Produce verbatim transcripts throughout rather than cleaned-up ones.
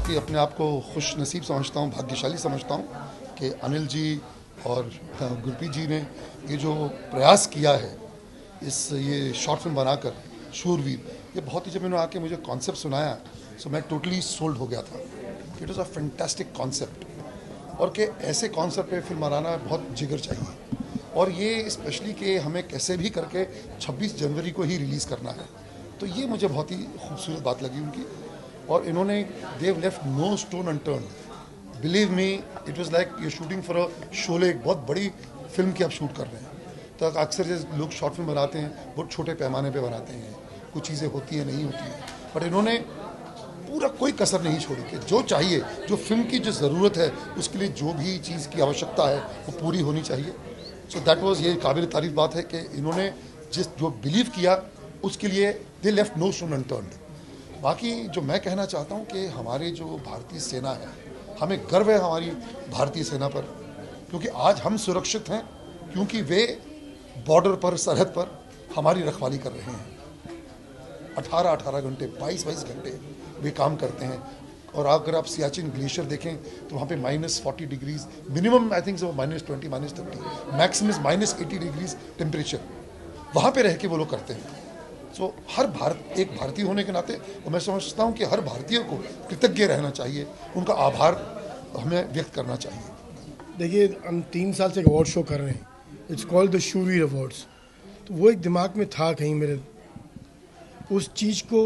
बहुत ही अपने आप को खुश नसीब समझता हूँ, भाग्यशाली समझता हूँ कि अनिल जी और गुरप्रीत जी ने ये जो प्रयास किया है इस ये शॉर्ट फिल्म बनाकर शूरवीर, ये बहुत ही जब इन्होंने आके मुझे कॉन्सेप्ट सुनाया सो मैं टोटली सोल्ड हो गया था। It was a fantastic concept और कि ऐसे कॉन्सेप्ट पे फिल्म बनाना बहुत जिगर चाहिए और ये स्पेशली कि हमें कैसे भी करके छब्बीस जनवरी को ही रिलीज़ करना है, तो ये मुझे बहुत ही खूबसूरत बात लगी उनकी। और इन्होंने they've left no stone unturned. Believe me, it was like you shooting for a Sholay, एक बहुत बड़ी फिल्म की आप शूट कर रहे हैं। तो अक्सर जैसे लोग शॉर्ट फिल्म बनाते हैं बहुत छोटे पैमाने पे बनाते हैं, कुछ चीज़ें होती हैं नहीं होती हैं, बट इन्होंने पूरा कोई कसर नहीं छोड़ी कि जो चाहिए, जो फिल्म की जो ज़रूरत है उसके लिए जो भी चीज़ की आवश्यकता है वो पूरी होनी चाहिए। सो दैट वाज, ये काबिल तारीफ बात है कि इन्होंने जिस जो बिलीव किया उसके लिए they left no stone unturned. बाकी जो मैं कहना चाहता हूँ कि हमारे जो भारतीय सेना है, हमें गर्व है हमारी भारतीय सेना पर, क्योंकि आज हम सुरक्षित हैं क्योंकि वे बॉर्डर पर, सरहद पर हमारी रखवाली कर रहे हैं। अठारह अठारह घंटे, बाईस बाईस घंटे वे काम करते हैं। और अगर आप सियाचिन ग्लेशियर देखें तो वहाँ पे minus forty degrees minimum, I think so minus twenty minus thirty, maximum minus eighty degrees temperature वहाँ पे रह के वो लोग करते हैं। सो so, हर भारत एक भारतीय होने के नाते और मैं समझता हूँ कि हर भारतीय को कृतज्ञ रहना चाहिए, उनका आभार हमें व्यक्त करना चाहिए। देखिए, हम तीन साल से एक अवार्ड शो कर रहे हैं, it's called the Shoorveer awards. तो वो एक दिमाग में था कहीं मेरे, उस चीज़ को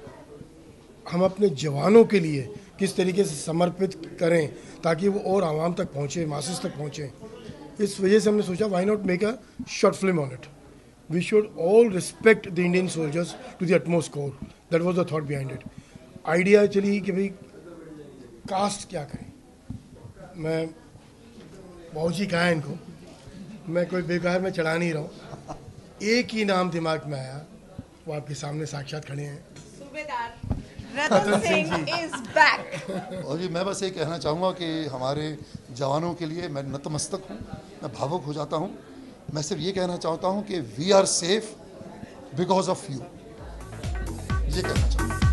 हम अपने जवानों के लिए किस तरीके से समर्पित करें ताकि वो और आवाम तक पहुँचे, मासेस तक पहुँचे। इस वजह से हमने सोचा why not make a short film on it. We should all respect the Indian soldiers to the utmost core. That was the thought behind it. Idea चली कि भाई कास्ट क्या करें। मैं बहुत जी कहा इनको, मैं कोई बेकार में चढ़ा नहीं रहा हूँ। एक ही नाम दिमाग में आया, वो आपके सामने साक्षात खड़े हैं, सूबेदार रतन सिंह is back। और जी मैं बस ये कहना चाहूँगा कि हमारे जवानों के लिए मैं नतमस्तक हूँ, मैं भावुक हो जाता हूँ। मैं सिर्फ ये कहना चाहता हूँ कि we are safe because of you, ये कहना चाहता हूँ।